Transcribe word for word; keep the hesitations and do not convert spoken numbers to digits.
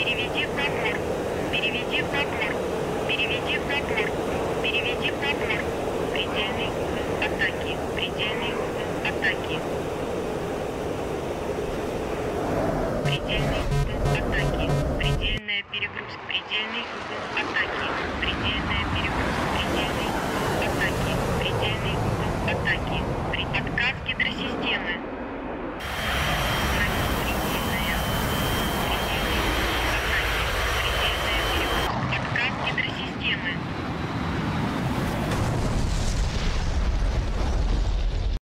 Переведи в партнер. Переведи в партнер. Переведи в партнер. Переведи в партнер. Предельный угол атаки. Предельный угол атаки. Предельный